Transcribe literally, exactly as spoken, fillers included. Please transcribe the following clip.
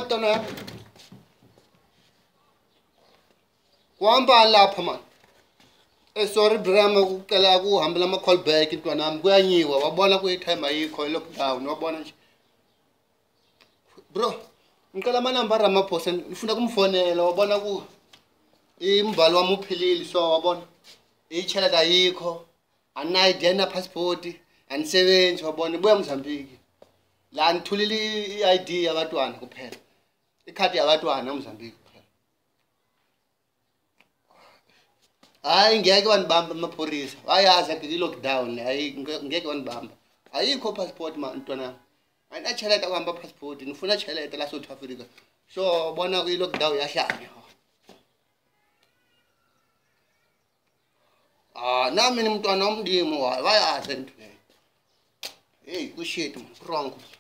mntwana kuhamba lapha man eh sorry brama kucela ukuhambela ama call back mntwana nami kuyanyiwa wabona ku time ayikho lockdown wabona nje bro ngicela ama number amaphosa ngifuna kumfonela wabona ku imbalo wami uphilile so wabona ichela ayikho ana I D na passport anisebenzi wabona buya eMozambique la ngithulile I D yabantwana kuphela ikhadi yabantwana eMozambique kuphela hayi ngeke wanibamba amapholisa wayazi akhe lockdown hayi ngeke wanibamba ayikho passport mntwana ayina cheleta kuhamba passport ngifuna cheleta la South Africa so bona ku lockdown yahlanya ah nami mntwana umndimo wayazi into hey kushit wrong